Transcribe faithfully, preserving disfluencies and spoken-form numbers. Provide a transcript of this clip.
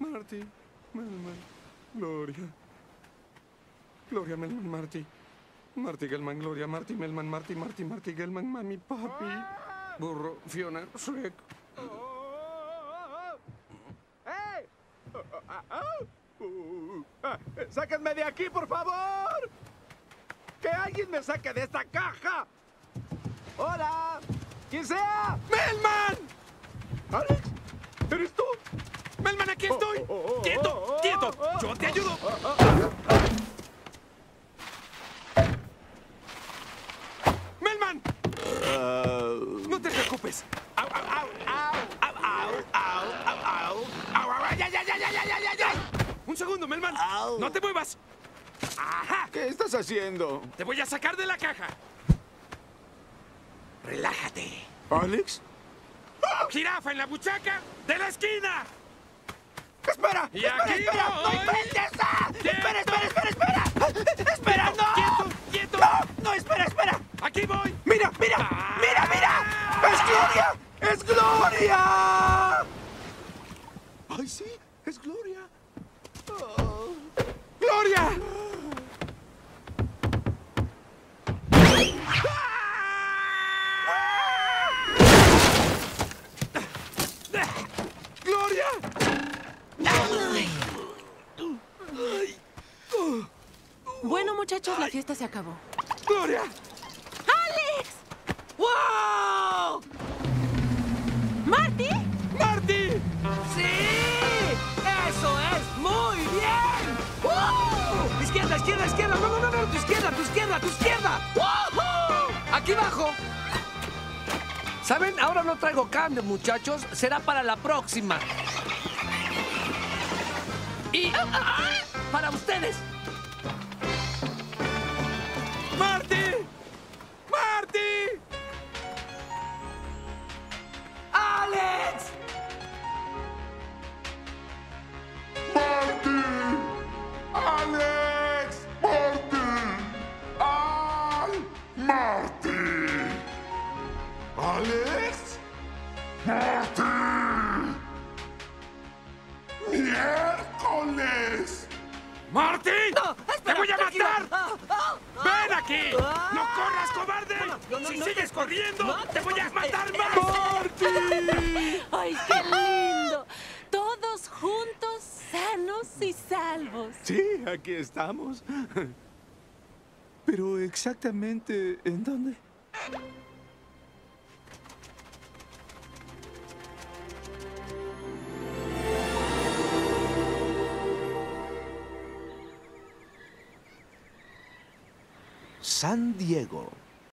Marty, Melman, Gloria. Gloria, Melman, Marty. Marty, Gelman, Gloria, Marty, Melman, Marty, Marty, Marty, Gelman, Mami, Papi. Burro, Fiona, Shrek. ¡Hey! ¡Sáquenme de aquí, por favor! ¡Que alguien me saque de esta caja! ¡Hola! ¿Quién sea? ¡Melman! ¿Alex? ¿Eres tú? ¡Melman, aquí estoy! Oh, oh, oh, ¡Quieto! oh, oh, ¡Quieto! oh, ¡Yo te ayudo! oh, oh, oh. ¡Melman! Uh, ¡No te preocupes! ¡Au, au, au! ¡Au, au, au! ¡Au, au! ¡Au, au! ¡Ay, ay, ay, ay, ay, ay, ay, ay! ¡Un segundo, Melman! Au. ¡No te muevas! ¡Ajá! ¿Qué estás haciendo? ¡Te voy a sacar de la caja! ¡Relájate! ¿Alex? ¡Jirafa en la buchaca de la esquina! ¡Espera! ¡Y ¡Espera, aquí espera! ¡No voy! inventes! ¡Ah! ¡Quieto! ¡Espera, espera, espera, espera! ¡Espera, no! ¡Quieto! ¡Quieto! ¡No! ¡No, espera, espera! ¡Aquí voy! ¡Mira, mira! Ah. ¡Mira, mira! ¡Es Gloria! ¡Es Gloria! ¡Ay, sí! ¡Es Gloria! Oh. ¡Gloria! ¡Gloria! Bueno, muchachos, la fiesta se acabó. ¡Gloria! ¡Alex! ¡Wow! ¿Marty? ¡Marty! ¡Sí! ¡Eso es! ¡Muy bien! ¡Uh! ¡Izquierda, izquierda, izquierda! ¡No, no, no, no! ¡Tu izquierda, tu izquierda, tu izquierda! ¡Woohoo! ¡Aquí abajo! ¿Saben? Ahora no traigo cambio, muchachos. Será para la próxima. Y... ¡ah! ¡Para ustedes! ¡Marty! ¡Marty! ¡Alex! ¡Marty! ¡Alex! ¡Marty! ¡Ay! ¡Marty! ¡Alex! ¡Marty! ¡Miércoles! ¡Marty! ¡No! ¡Te ¡Espera! voy a tranquila. matar! Ah, ah, ah. ¡Ven aquí! Ah. ¡No corras, cobarde! No, no, ¡Si no sigues te- corriendo, no te te voy a corres. matar Eh, más! ¡Ay, qué lindo! Todos juntos, sanos y salvos. Sí, aquí estamos. Pero exactamente, ¿en dónde? San Diego.